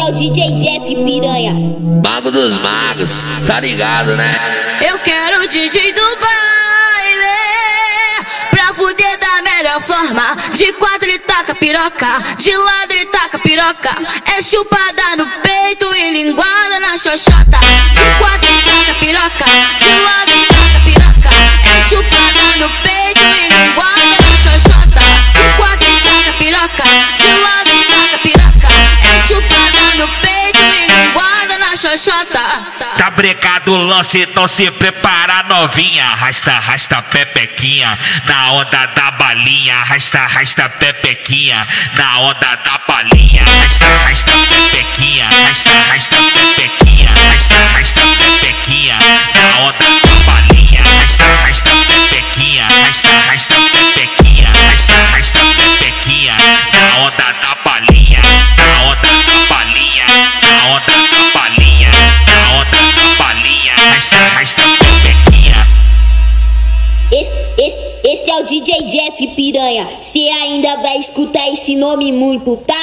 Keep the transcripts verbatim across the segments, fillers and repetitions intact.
é o D J Jeff Piranha, Mago dos magos, tá ligado, né? Eu quero o D J do baile pra fuder da melhor forma. De quatro ele taca piroca, de lado ele taca piroca. É chupada no peito e linguada na xoxota. De quatro ele taca piroca, de lado ele taca piroca. É chupada no peito e linguada na xoxota. De quatro ele taca piroca, de lado ele taca piroca. É chupada no peito e linguada na xoxota. Tá brecado o lance, então se prepara novinha. Arrasta, arrasta pepequinha na onda da balinha. Arrasta, arrasta pepequinha na onda da balinha. Arrasta, arrasta pepequinha. Arrasta, arrasta pepequinha. Arrasta, arrasta pepequinha na onda da balinha. Arrasta, arrasta pepequinha. Arrasta, arrasta pepequinha. Arrasta, arrasta pepequinha na onda da balinha. Na onda da balinha. Na onda da balinha. Na onda da balinha. Arrasta, arrasta pepequinha. Esse, esse, esse é o D J Jeff Piranha. Cê ainda vai escutar esse nome muito, tá?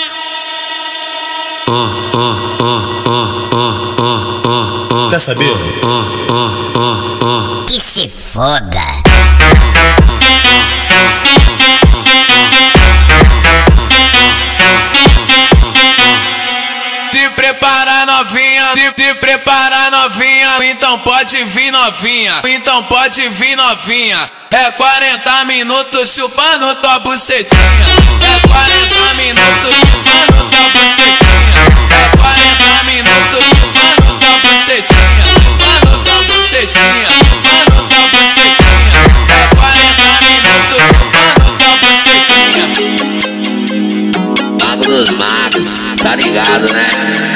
Quer saber? Que se foda. Se prepara novinha, se, se prepara novinha, então pode vir novinha, então pode vir novinha. É quarenta minutos chupando tua bucetinha. É quarenta minutos chupando tua bucetinha. É quarenta minutos chupando tua bucetinha. Chupando tua bucetinha, chupando tua bucetinha. É quarenta minutos chupando tua bucetinha. Mago dos magos, tá ligado, né?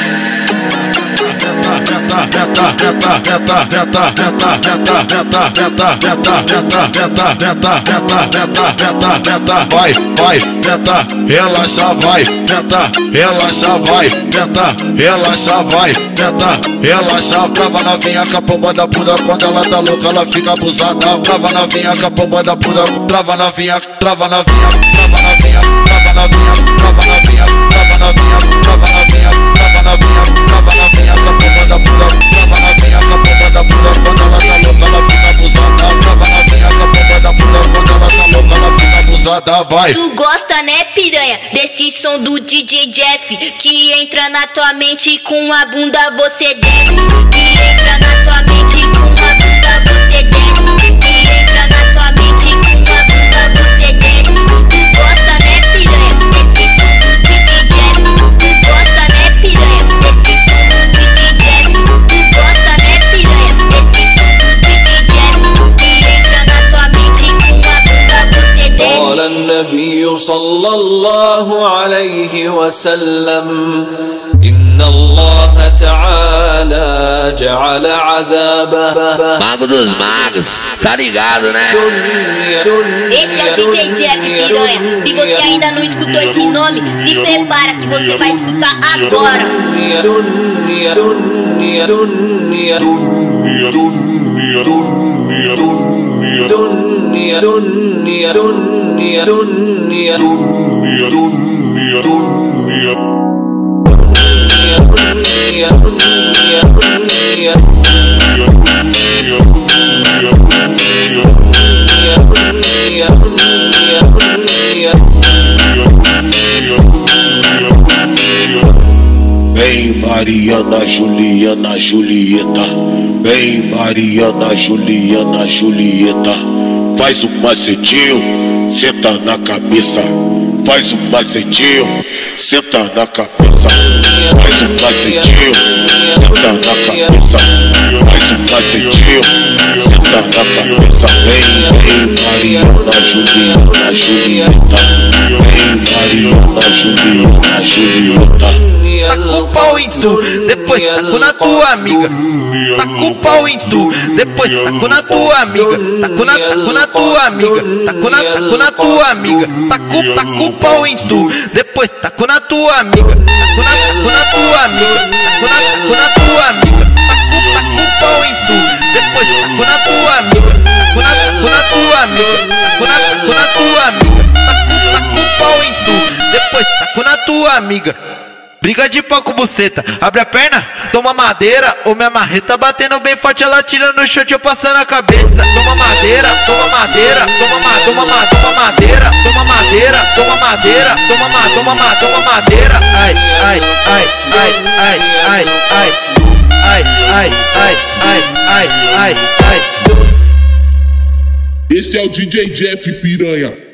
Vai, vai, tenta, relaxa, vai, tenta, relaxa, vai, tenta, relaxa, vai, tenta, relaxa. Trava novinha com a pomba da bunda, quando ela tá louca ela fica abusada. Trava novinha com a pomba da bunda, trava novinha, trava novinha, trava novinha, trava novinha, trava novinha, trava novinha, trava novinha, trava novinha, trava novinha com a pomba da bunda, trava novinha com a pomba da bunda, quando ela tá louca ela fica abusada. Trava novinha com a pomba da bunda, quando ela tá louca ela fica abusada, vai. Tu gosta, né, piranha, desse som do D J Jeff, que entra na tua mente com a bunda você desce. Que entra na tua mente com a bunda você desce. Que entra na tua mente com a bunda você desce. Tu gosta, né, piranha, desse som do D J Jeff. Tu gosta, né, piranha, desse som do D J Jeff. Tu gosta, né, piranha, desse som do D J Jeff. Que entra na tua mente com a bunda você desce. قال النبي صلى الله عليه وسلم إن الله تعالى جعل عذابه. Mago dos magos, tá ligado, né? Esse é o D J Jeff Piranha. Se você ainda não escutou esse nome, se prepara que você vai escutar agora. Vem Mariana, Juliana, Julieta. Vem Mariana, Juliana, Julieta. Faz um macetinho, senta na cabeça. Faz um macetinho, senta na cabeça. Faz um macetinho, senta na cabeça. Faz um macetinho, senta na cabeça. Vem, vem Mariana, Juliana, Julieta. Vem Mariana, Juliana, Julieta. Tá com o pau em tu, depois taco na tua amiga. Tá com o pau em tu, depois taco na tua amiga. Taco na, taco na tua amiga. Taco na, taco na tua amiga. Taco, taco o pau em tu, depois taco na tua amiga. Taco na, taco na tua amiga. Taco na, taco na tua amiga. Taco, taco o pau em tu, depois taco na tua amiga. Taco na, taco na tua amiga. Taco na, taco na tua amiga. Taco, taco o pau em tu, depois taco na tua amiga. briga de pau com buceta. Abre a perna, toma madeira. Ô minha marreta batendo bem forte, ela tira no chute, eu passando a cabeça. Toma madeira, toma madeira, toma ma, toma ma, toma madeira, toma madeira, toma madeira, toma ma, toma ma, toma madeira. Ai, ai, ai, ai, ai, ai, ai, ai, ai, ai, ai, ai, ai, ai. Esse é o D J Jeff Piranha.